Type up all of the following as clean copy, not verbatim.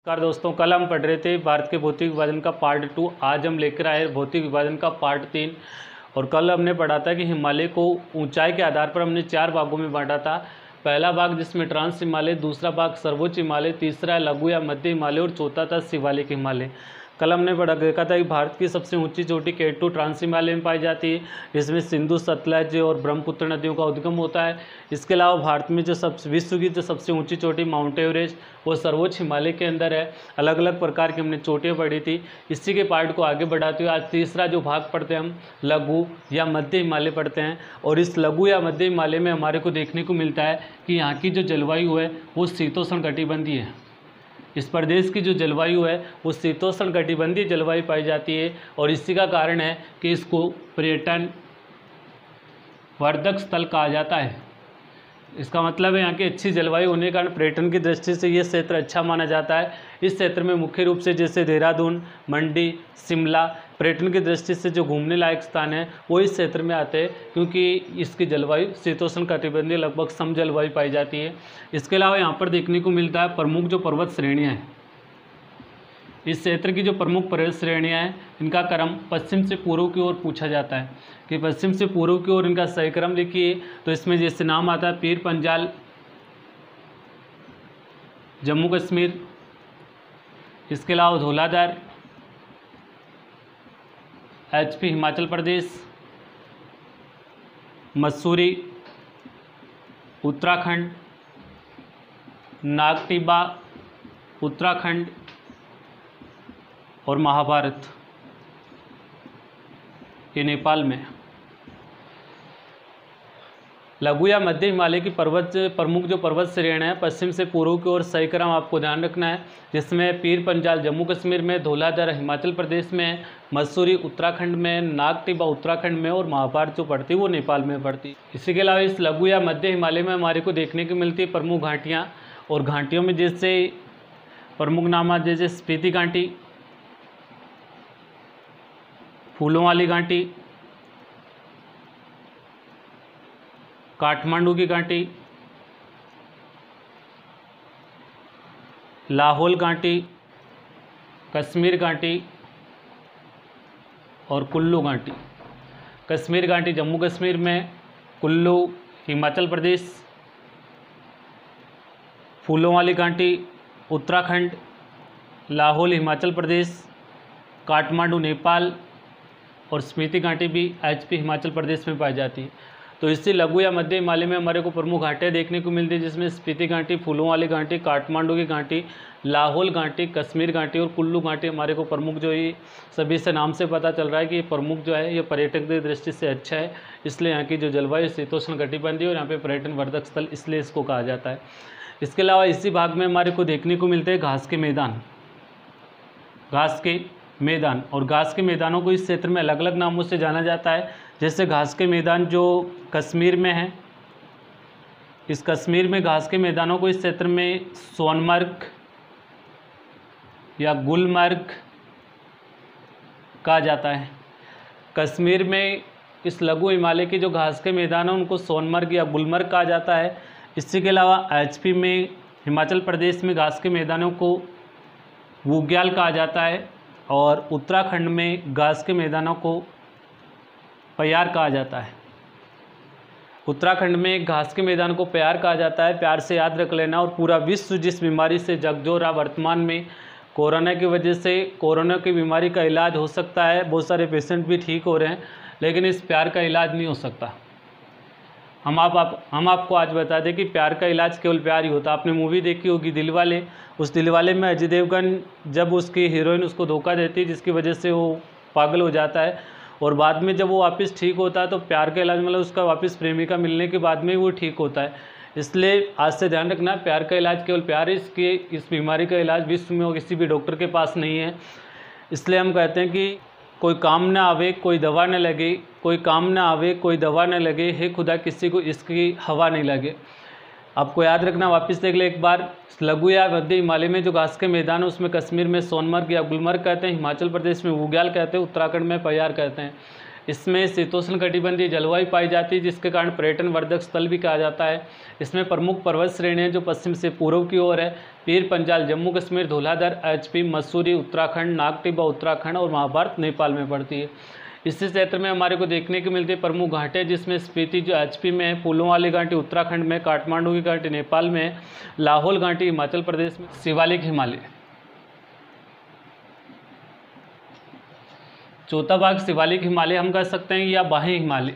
नमस्कार दोस्तों, कल हम पढ़ रहे थे भारत के भौतिक विभाजन का पार्ट 2। आज हम लेकर आए भौतिक विभाजन का पार्ट 3। और कल हमने पढ़ा था कि हिमालय को ऊंचाई के आधार पर हमने 4 भागों में बांटा था। पहला भाग जिसमें ट्रांस हिमालय, दूसरा भाग सर्वोच्च हिमालय, तीसरा लघु या मध्य हिमालय और चौथा था शिवालिक हिमालय। कल हमने देखा था कि भारत की सबसे ऊंची चोटी K2 ट्रांस हिमालय में पाई जाती है, जिसमें सिंधु, सतलज और ब्रह्मपुत्र नदियों का उद्गम होता है। इसके अलावा भारत में विश्व की जो सबसे ऊंची चोटी माउंट एवरेस्ट वो सर्वोच्च हिमालय के अंदर है। अलग अलग प्रकार की हमने चोटियाँ पढ़ी थी। इसी के पार्ट को आगे बढ़ाते हुए आज तीसरा जो भाग पढ़ते हैं हम लघु या मध्य हिमालय पढ़ते हैं। और इस लघु या मध्य हिमालय में हमारे को देखने को मिलता है कि यहाँ की जो जलवायु है वो शीतोष्ण कटिबंधीय है। इस प्रदेश की जो जलवायु है वो शीतोष्ण कटिबंधीय जलवायु पाई जाती है। और इसी का कारण है कि इसको पर्यटन वर्धक स्थल कहा जाता है। इसका मतलब है यहाँ की अच्छी जलवायु होने के कारण पर्यटन की दृष्टि से ये क्षेत्र अच्छा माना जाता है। इस क्षेत्र में मुख्य रूप से जैसे देहरादून, मंडी, शिमला पर्यटन की दृष्टि से जो घूमने लायक स्थान है वो इस क्षेत्र में आते हैं, क्योंकि इसकी जलवायु शीतोष्ण कटिबंधीय लगभग सम जलवायु पाई जाती है। इसके अलावा यहाँ पर देखने को मिलता है प्रमुख जो पर्वत श्रेणियाँ हैं। इस क्षेत्र की जो प्रमुख पर्वत श्रेणियाँ हैं इनका क्रम पश्चिम से पूर्व की ओर पूछा जाता है कि पश्चिम से पूर्व की ओर इनका सही क्रम लिखिए। तो इसमें जैसे नाम आता है पीर पंजाल जम्मू कश्मीर, इसके अलावा धौलाधार HP हिमाचल प्रदेश, मसूरी उत्तराखंड, नागटिबा उत्तराखंड और महाभारत ये नेपाल में। लघु या मध्य हिमालय की प्रमुख जो पर्वत श्रेणियाँ हैं पश्चिम से पूर्व की ओर सही क्रम आपको ध्यान रखना है, जिसमें पीर पंजाल जम्मू कश्मीर में, धौलाधार हिमाचल प्रदेश में, मसूरी उत्तराखंड में, नागटिबा उत्तराखंड में और महाभारत जो पड़ती है वो नेपाल में पड़ती है। इसी के अलावा इस लघु या मध्य हिमालय में हमारे को देखने को मिलती है प्रमुख घाटियाँ। और घाटियों में जैसे प्रमुख नाम जैसे स्पीति घाटी, फूलों वाली घाटी, काठमांडू की घाटी, लाहौल घाटी, कश्मीर घाटी और कुल्लू घाटी। कश्मीर घाटी जम्मू कश्मीर में, कुल्लू हिमाचल प्रदेश, फूलों वाली घाटी उत्तराखंड, लाहौल हिमाचल प्रदेश, काठमांडू नेपाल और स्पीति घाटी भी HP हिमाचल प्रदेश में पाई जाती है। तो इससे लघु या मध्य हिमालय में हमारे को प्रमुख घाटियाँ देखने को मिलती है, जिसमें स्पीति घाटी, फूलों वाली घाटी, काठमांडू की घाटी, लाहौल घाटी, कश्मीर घाटी और कुल्लू घाटी हमारे को प्रमुख जो ये सभी से नाम से पता चल रहा है कि ये प्रमुख जो है ये पर्यटक की दृष्टि से अच्छा है। इसलिए यहाँ की जो जलवायु शीतोष्ण कटिबंधीय और यहाँ पे पर्यटन वर्धक स्थल इसलिए इसको कहा जाता है। इसके अलावा इसी भाग में हमारे को देखने को मिलते हैं घास के मैदान। घास के मैदान और घास के मैदानों को इस क्षेत्र में अलग अलग नामों से जाना जाता है। जैसे घास के मैदान जो कश्मीर में है, इस कश्मीर में घास के मैदानों को इस क्षेत्र में सोनमर्ग या गुलमर्ग कहा जाता है। कश्मीर में इस लघु हिमालय के जो घास के मैदान हैं उनको सोनमर्ग या गुलमर्ग कहा जाता है। इसी के अलावा HP में, हिमाचल प्रदेश में घास के मैदानों को बुग्याल कहा जाता है और उत्तराखंड में घास के मैदानों को प्यार कहा जाता है। उत्तराखंड में घास के मैदान को प्यार कहा जाता है, प्यार से याद रख लेना। और पूरा विश्व जिस बीमारी से जगजोर रहा वर्तमान में कोरोना की वजह से, कोरोना की बीमारी का इलाज हो सकता है, बहुत सारे पेशेंट भी ठीक हो रहे हैं, लेकिन इस प्यार का इलाज नहीं हो सकता। हम आपको आज बता दें कि प्यार का इलाज केवल प्यार ही होता है। आपने मूवी देखी होगी दिलवाले, उस दिलवाले में अजय देवगन जब उसकी हीरोइन उसको धोखा देती है जिसकी वजह से वो पागल हो जाता है, और बाद में जब वो वापस ठीक होता है तो प्यार का इलाज मतलब उसका वापस प्रेमिका मिलने के बाद में वो ठीक होता है। इसलिए आज से ध्यान रखना, प्यार का इलाज केवल प्यार है। इस बीमारी का इलाज विश्व में किसी भी डॉक्टर के पास नहीं है। इसलिए हम कहते हैं कि कोई काम ना आवे कोई दवा न लगे, कोई काम ना आवे कोई दवा न लगे, हे खुदा किसी को इसकी हवा नहीं लगे। आपको याद रखना, वापस देख ले एक बार, लघु या मध्य हिमालय में जो घास के मैदान है उसमें कश्मीर में सोनमर्ग या गुलमर्ग कहते हैं, हिमाचल प्रदेश में बुग्याल कहते हैं, उत्तराखंड में प्यार कहते हैं। इसमें शीतोष्ण कटिबंधीय जलवायु पाई जाती है, जिसके कारण पर्यटन वर्धक स्थल भी कहा जाता है। इसमें प्रमुख पर्वत श्रेणियाँ जो पश्चिम से पूर्व की ओर है, पीर पंजाल जम्मू कश्मीर, धौलाधर एचपी, मसूरी उत्तराखंड, नागटिब्बा उत्तराखंड और महाभारत नेपाल में पड़ती है। इसी क्षेत्र में हमारे को देखने को मिलती है प्रमुख घाटियाँ, जिसमें स्पीति जो एचपी में है, फूलों वाली घाटी उत्तराखंड में, काठमांडू की घाटी नेपाल में, लाहौल घाटी हिमाचल प्रदेश में, शिवालिक हिमालय। चौथा भाग शिवालिक हिमालय हम कह सकते हैं या बाह्य हिमालय।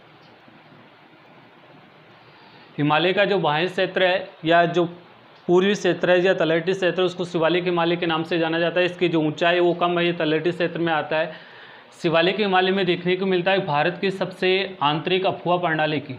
हिमालय का जो बाह्य क्षेत्र है या जो पूर्वी क्षेत्र है या तलहटी क्षेत्र है, उसको शिवालिक हिमालय के नाम से जाना जाता है। इसकी जो ऊंचाई है वो कम है, ये तलहटी क्षेत्र में आता है। शिवालिक हिमालय में देखने को मिलता है भारत की सबसे आंतरिक अफवाह प्रणाली की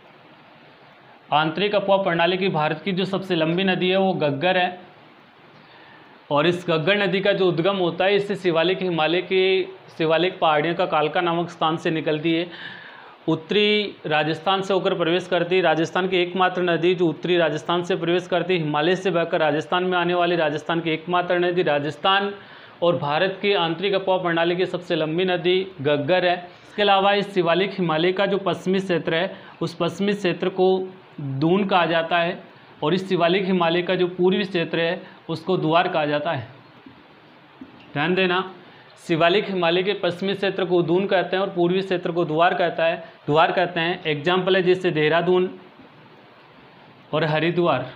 भारत की जो सबसे लंबी नदी है वो घग्गर है, और इस घग्गर नदी का जो उद्गम होता है इससे शिवालिक हिमालय की शिवालिक पहाड़ियों का कालका नामक स्थान से निकलती है, उत्तरी राजस्थान से होकर प्रवेश करती है। राजस्थान की एकमात्र नदी जो उत्तरी राजस्थान से प्रवेश करती है, हिमालय से बहकर राजस्थान में आने वाली राजस्थान की एकमात्र नदी, राजस्थान और भारत की आंतरिक अफवाह प्रणाली की सबसे लंबी नदी घग्गर है। इसके अलावा इस शिवालिक हिमालय का जो पश्चिमी क्षेत्र है, उस पश्चिमी क्षेत्र को दून कहा जाता है, और इस शिवालिक हिमालय का जो पूर्वी क्षेत्र है उसको द्वार कहा जाता है। ध्यान देना, शिवालिक हिमालय के पश्चिमी क्षेत्र को दून कहते हैं और पूर्वी क्षेत्र को द्वार कहते हैं। एग्जाम्पल है जैसे देहरादून और हरिद्वार।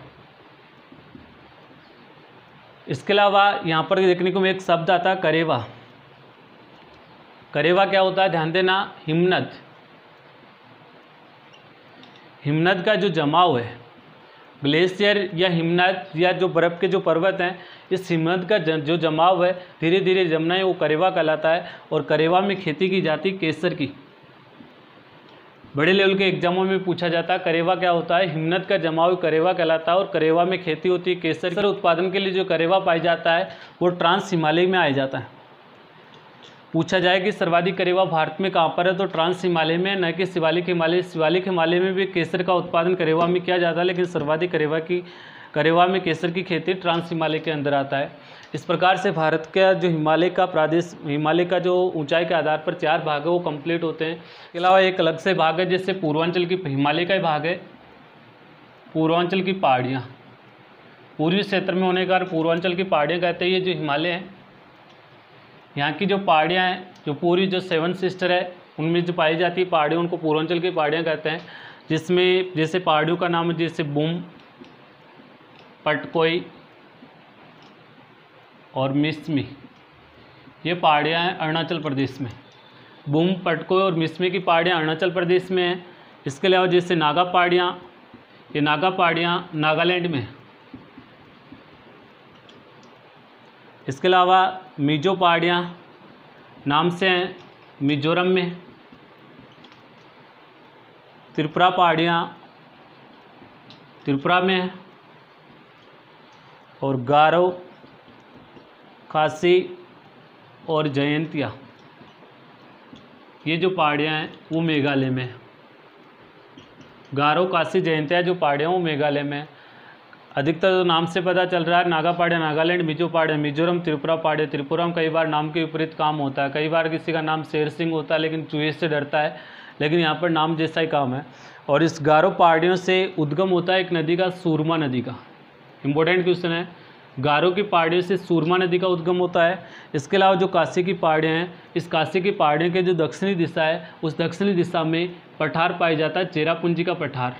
इसके अलावा यहाँ पर देखने को एक शब्द आता है करेवा। करेवा क्या होता है, ध्यान देना, हिमनद का जो जमाव है, ग्लेशियर या हिमनद या जो बर्फ़ के जो पर्वत हैं, इस हिमनद का जो जमाव है धीरे धीरे जमना है, वो करेवा कहलाता है। और करेवा में खेती की जाती केसर की। बड़े लेवल के एग्जामों में पूछा जाता है करेवा क्या होता है, हिमनद का जमाव करेवा कहलाता है, और करेवा में खेती होती है केसर उत्पादन के लिए जो करेवा पाई जाता है वो ट्रांस हिमालय में आ जाता है। पूछा जाए कि सर्वाधिक करेवा भारत में कहाँ पर है, तो ट्रांस हिमालय में, न कि शिवालिक हिमालय। शिवालिक हिमालय में भी केसर का उत्पादन करेवा में किया जाता है, लेकिन सर्वाधिक करेवा में केसर की खेती ट्रांस हिमालय के अंदर आता है। इस प्रकार से भारत का जो हिमालय का जो ऊंचाई के आधार पर 4 भाग है वो कंप्लीट होते हैं। इसके अलावा एक अलग से भाग है जिससे पूर्वांचल की हिमालय का भाग है, पूर्वांचल की पहाड़ियाँ। पूर्वी क्षेत्र में होने के कारण पूर्वांचल की पहाड़ियाँ कहते हैं। ये जो हिमालय है, यहाँ की जो पहाड़ियाँ हैं, जो पूरी जो 7 सिस्टर है उनमें जो पाई जाती है पहाड़ियाँ, उनको पूर्वांचल की पहाड़ियाँ कहते हैं। जिसमें जैसे पहाड़ियों का नाम है जैसे बूम, पटकोई और मिसमी, ये पहाड़ियाँ हैं अरुणाचल प्रदेश में। बूम, पटकोई और मिसमी की पहाड़ियाँ अरुणाचल प्रदेश में हैं। इसके अलावा जैसे नागा पहाड़ियाँ, ये नागा पहाड़ियाँ नागालैंड में। इसके अलावा मिजो पहाड़ियाँ नाम से हैं मिजोरम में। त्रिपुरा पहाड़ियाँ त्रिपुरा में हैं, और गारो, खासी और जयंतिया, ये जो पहाड़ियाँ हैं वो मेघालय में। गारो, खासी, जयंतिया जो पहाड़ियाँ वो मेघालय में। अधिकतर तो नाम से पता चल रहा है, नागा पहाड़ियाँ नागालैंड, मिजो पहाड़ियाँ मिजोरम, त्रिपुरा पहाड़ियाँ त्रिपुरा में। कई बार नाम के विपरीत काम होता है, कई बार किसी का नाम शेर सिंह होता है लेकिन चूहे से डरता है, लेकिन यहाँ पर नाम जैसा ही काम है। और इस गारो पहाड़ियों से उद्गम होता है एक नदी का, सूरमा नदी का। इम्पोर्टेंट क्वेश्चन है, गारो की पहाड़ियों से सूरमा नदी का उद्गम होता है। इसके अलावा जो काशी की पहाड़ियाँ हैं, इस काशी की पहाड़ियों के जो दक्षिणी दिशा है, उस दक्षिणी दिशा में पठार पाया जाता है, चेरापूंजी का पठार।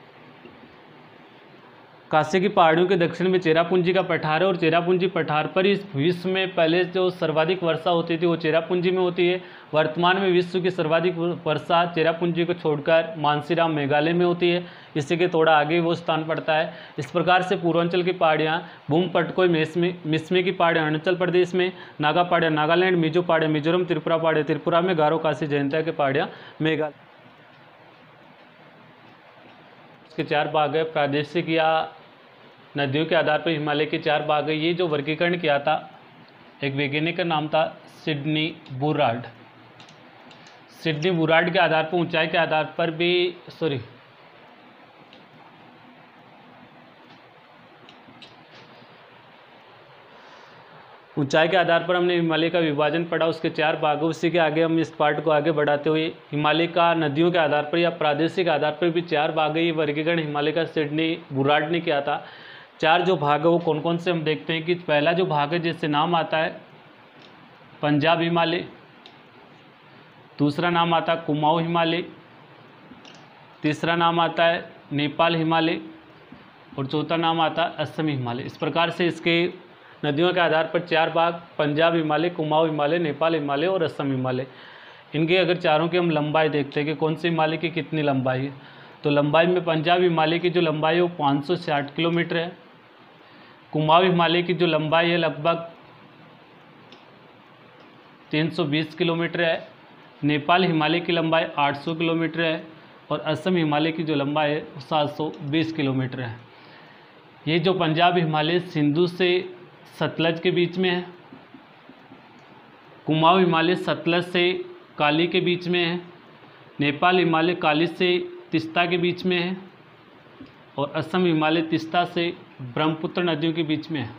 काशी की पहाड़ियों के दक्षिण में चेरापूंजी का पठार है, और चेरापूंजी पठार पर ही विश्व में पहले जो सर्वाधिक वर्षा होती थी वो चेरापूंजी में होती है। वर्तमान में विश्व की सर्वाधिक वर्षा चेरापूंजी को छोड़कर मानसीराम मेघालय में होती है, इसी के थोड़ा आगे वो स्थान पड़ता है। इस प्रकार से पूर्वांचल की पहाड़ियाँ, बूम, पटकोई, मिसमी की पहाड़ियाँ अरुणाचल प्रदेश में, नागा पहाड़ियाँ नागालैंड, मिजो पहाड़ियाँ मिजोरम, त्रिपुरा पहाड़ियाँ त्रिपुरा में, गारो, खासी, जयंतिया की पहाड़ियाँ मेघालय। इसके 4 भाग है, प्रादेशिक या नदियों के आधार पर हिमालय के 4 भाग है। ये जो वर्गीकरण किया था एक वैज्ञानिक का नाम था सिडनी बुरार्ड। सिडनी बुरार्ड के आधार पर ऊंचाई के आधार पर भी ऊंचाई के आधार पर हमने हिमालय का विभाजन पढ़ा, उसके 4 भाग। उसी के आगे हम इस पार्ट को आगे बढ़ाते हुए हिमालय का नदियों के आधार पर या प्रादेशिक आधार पर भी 4 भाग है। ये वर्गीकरण हिमालय का सिडनी बुराड ने किया था। 4 जो भाग है वो कौन कौन से हम देखते हैं कि पहला जो भाग है जिससे नाम आता है पंजाब हिमालय, दूसरा नाम आता है कुमाऊं हिमालय, तीसरा नाम आता है नेपाल हिमालय और चौथा नाम आता है असमी हिमालय। इस प्रकार से इसके नदियों के आधार पर 4 भाग पंजाब हिमालय, कुमाऊं हिमालय, नेपाल हिमालय और असम हिमालय। इनके अगर चारों की हम लंबाई देखते हैं कि कौन से हिमालय की कितनी लंबाई है, तो लंबाई में पंजाब हिमालय की जो लंबाई है वो 560 किलोमीटर है। कुमाऊं हिमालय की जो लंबाई है लगभग 320 किलोमीटर है। नेपाल हिमालय की लंबाई 800 किलोमीटर है और असम हिमालय की जो लंबाई है 720 किलोमीटर है। ये जो पंजाब हिमालय सिंधु से सतलज के बीच में है, कुमाऊं हिमालय सतलज से काली के बीच में है, नेपाल हिमालय काली से तीस्ता के बीच में है और असम हिमालय तीस्ता से ब्रह्मपुत्र नदियों के बीच में है।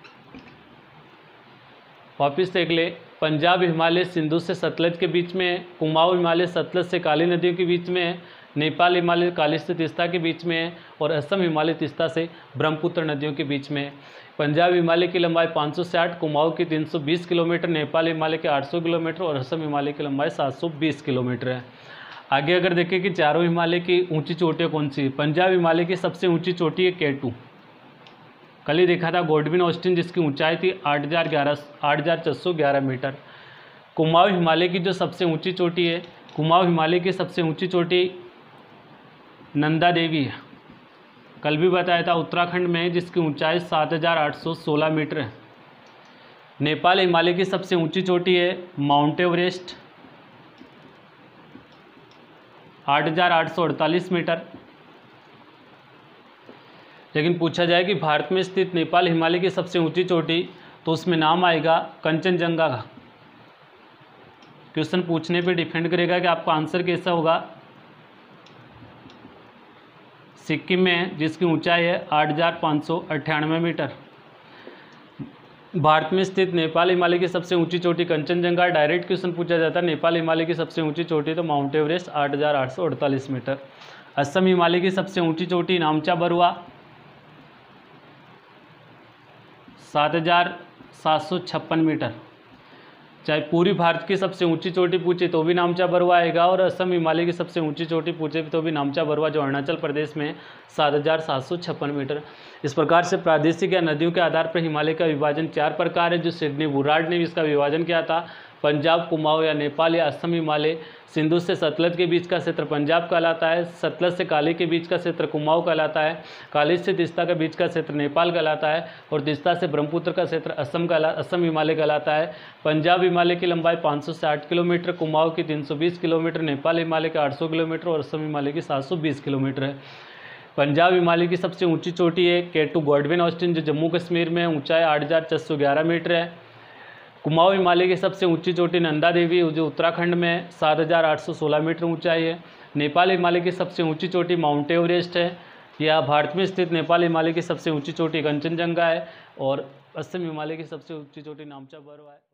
वापिस देख ले, पंजाब हिमालय सिंधु से सतलज के बीच में है, कुमाऊं हिमालय सतलज से काली नदियों के बीच में है, नेपाल हिमालय काली से तीस्ता के बीच में है और असम हिमालय तीस्ता से ब्रह्मपुत्र नदियों के बीच में है। पंजाब हिमालय की लंबाई 560, कुमाऊं की 320 किलोमीटर, नेपाल हिमालय के 800 किलोमीटर और असम हिमालय की लंबाई 720 किलोमीटर है। आगे अगर देखें कि चारों हिमालय की ऊंची चोटियाँ कौन सी है, पंजाब हिमालय की सबसे ऊंची चोटी है K2। कल ही देखा था गॉडविन ऑस्टिन जिसकी ऊंचाई थी 8,411 मीटर। कुमाऊं हिमालय की जो सबसे ऊंची चोटी है, कुमाऊं हिमालय की सबसे ऊंची चोटी नंदा देवी है। कल भी बताया था उत्तराखंड में जिसकी ऊंचाई 7,816 मीटर है। नेपाल हिमालय की सबसे ऊंची चोटी है माउंट एवरेस्ट 8,848 मीटर। लेकिन पूछा जाए कि भारत में स्थित नेपाल हिमालय की सबसे ऊंची चोटी, तो उसमें नाम आएगा कंचनजंगा का। क्वेश्चन पूछने पे डिपेंड करेगा कि आपका आंसर कैसा होगा। सिक्किम में है जिसकी ऊंचाई है 8,598 मीटर। भारत में स्थित नेपाल हिमालय की सबसे ऊंची चोटी कंचनजंगा। डायरेक्ट क्वेश्चन पूछा जाता है नेपाल हिमालय की सबसे ऊंची चोटी तो Mount Everest 8,848 metre. Assam Himalaya की सबसे ऊंची चोटी नामचा बरुआ 7,756 मीटर। चाहे पूरी भारत की सबसे ऊंची चोटी पूछे तो भी नामचा बरुआ आएगा और असम हिमालय की सबसे ऊंची चोटी पूछे तो भी नामचा बरुआ जो अरुणाचल प्रदेश में 7,756 मीटर। इस प्रकार से प्रादेशिक या नदियों के आधार पर हिमालय का विभाजन 4 प्रकार है जो सिडनी बुराड ने भी इसका विभाजन किया था। पंजाब, कुमाऊं या नेपाल या असम हिमालय, सिंधु से सतलज के बीच का क्षेत्र पंजाब कहलाता है, सतलज से काली के बीच का क्षेत्र कुमाऊं कहलाता है, काली से तीस्ता के बीच का क्षेत्र नेपाल कहलाता है और तीस्ता से ब्रह्मपुत्र का क्षेत्र असम हिमालय कहलाता है। पंजाब हिमालय की लंबाई 560 किलोमीटर, कुमाऊं की 320 किलोमीटर, नेपाल हिमालय के 800 किलोमीटर और असम हिमालय की 720 किलोमीटर है। पंजाब हिमालय की सबसे ऊंची चोटी है K2 गॉडविन ऑस्टिन जो जम्मू कश्मीर में, ऊंचाई 8,411 मीटर है। कुमाऊं हिमालय की सबसे ऊंची चोटी नंदा देवी जो उत्तराखंड में 7,816 मीटर ऊंचाई है। नेपाल हिमालय की सबसे ऊंची चोटी माउंट एवरेस्ट है। यह भारत में स्थित नेपाल हिमालय की सबसे ऊंची चोटी कंचनजंगा है और असम हिमालय की सबसे ऊंची चोटी नामचा बरुआ है।